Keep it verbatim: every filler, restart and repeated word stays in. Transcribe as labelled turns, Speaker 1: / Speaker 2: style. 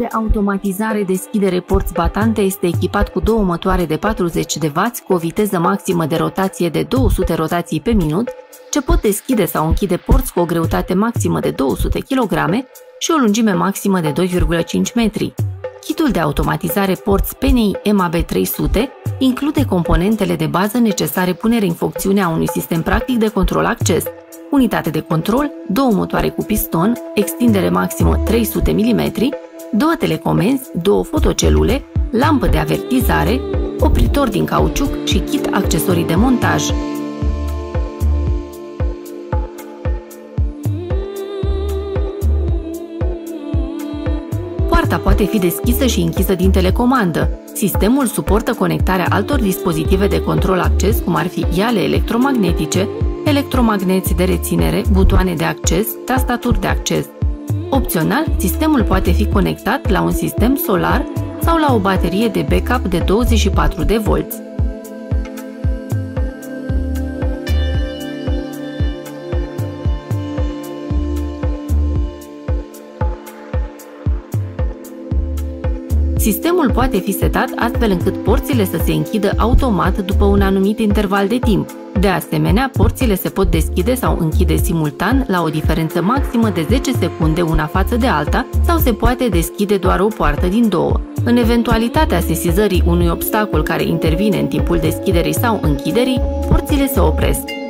Speaker 1: de automatizare deschidere porți batante este echipat cu două motoare de patruzeci de wați cu o viteză maximă de rotație de două sute rotații pe minut, ce pot deschide sau închide porți cu o greutate maximă de două sute kilograme și o lungime maximă de doi virgulă cinci metri. Kitul de automatizare porți P N I M A B trei sute include componentele de bază necesare punerii în funcțiune a unui sistem practic de control-acces, unitate de control, două motoare cu piston, extindere maximă trei sute milimetri, două telecomenzi, două fotocelule, lampă de avertizare, opritor din cauciuc și kit accesorii de montaj. Poarta poate fi deschisă și închisă din telecomandă. Sistemul suportă conectarea altor dispozitive de control-acces, cum ar fi iale electromagnetice, electromagneți de reținere, butoane de acces, tastaturi de acces. Opțional, sistemul poate fi conectat la un sistem solar sau la o baterie de backup de douăzeci și patru de volți. Sistemul poate fi setat astfel încât porțile să se închidă automat după un anumit interval de timp. De asemenea, porțile se pot deschide sau închide simultan la o diferență maximă de zece secunde una față de alta sau se poate deschide doar o poartă din două. În eventualitatea sesizării unui obstacol care intervine în timpul deschiderii sau închiderii, porțile se opresc.